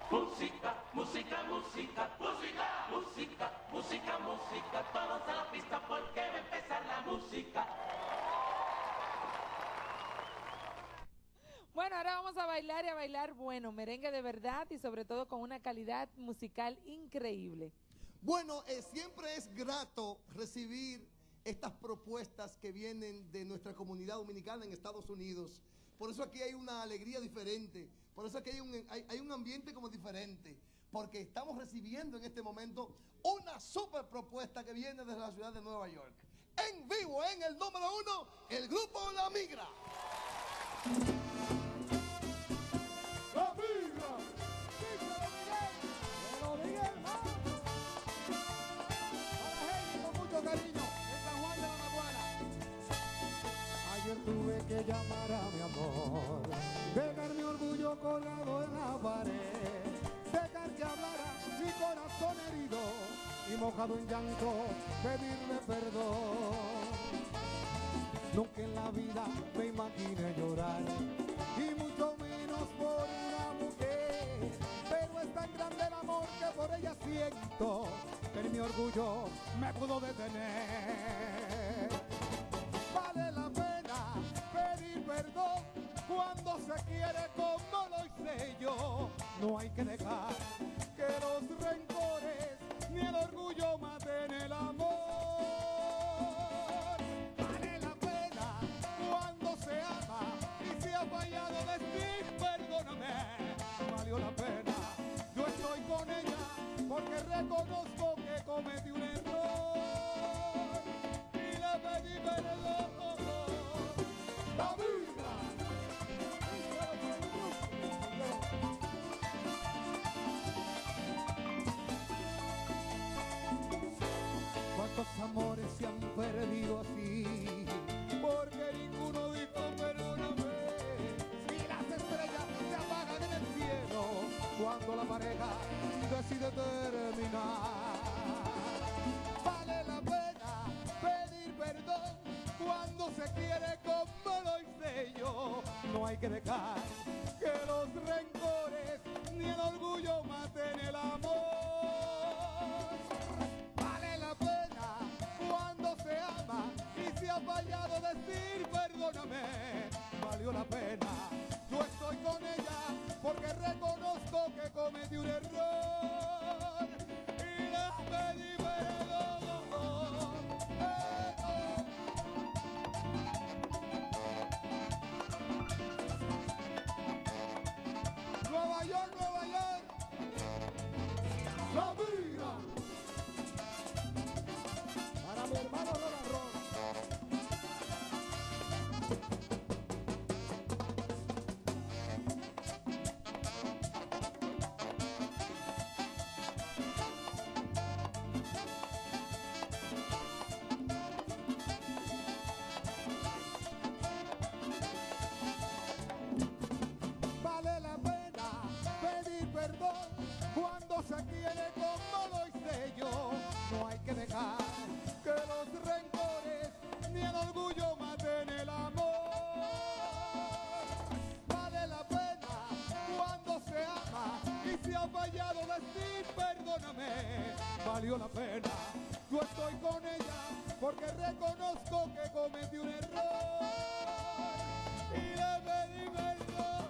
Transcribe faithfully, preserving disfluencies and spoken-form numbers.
Música, música, música, música, música, música, música, todos a la pista porque va a empezar la música. Bueno, ahora vamos a bailar y a bailar, bueno, merengue de verdad y sobre todo con una calidad musical increíble. Bueno, eh, siempre es grato recibir estas propuestas que vienen de nuestra comunidad dominicana en Estados Unidos. Por eso aquí hay una alegría diferente, por eso aquí hay un, hay, hay un ambiente como diferente, porque estamos recibiendo en este momento una super propuesta que viene desde la ciudad de Nueva York. En vivo, en el número uno, el grupo La Migra. ¡La Migra! ¡Dímelo, Miguel! Para Heidi, con mucho cariño, en San Juan de la Maguana. Ayer tuve que llamar a mi amor, dejar mi orgullo colgado en la pared, dejar que hablara mi corazón herido y mojado en llanto, pedirle perdón. Nunca en la vida me imaginé llorar, y mucho menos por una mujer, pero es tan grande el amor que por ella siento, que ni mi orgullo me pudo detener. Vale la pena pedir perdón cuando se quiere como lo hice yo. No hay que dejar que los rencores ni el orgullo maten el amor. Vale la pena cuando se ama y se ha fallado decir perdóname. Valió la pena, yo estoy con ella porque reconozco que cometí un error y le pedí perdón. La vida. ¿Cuántos amores se han perdido así? Porque ninguno dijo perdóname. Y las estrellas se apagan en el cielo cuando la pareja decide terminar. Vale la pena pedir perdón cuando se quiere como lo hice yo. No hay que dejar que los rencores ni el orgullo maten el amor. Vale la pena cuando se ama y se ha fallado decir perdóname. Valió la pena, yo estoy con ella porque reconozco que cometí un error y le pedí perdón. Eh, oh. Nueva York, Nueva York, La Migra. Para mi hermano Roland Ron. Vale la pena pedir perdón cuando se quiere como lo hice yo. No hay que dejar que los rencores ni el orgullo maten el amor. Vale la pena cuando se ama y se ha fallado decir perdóname. Valió la pena, yo estoy con ella porque reconozco que cometí un error y le pedí perdón.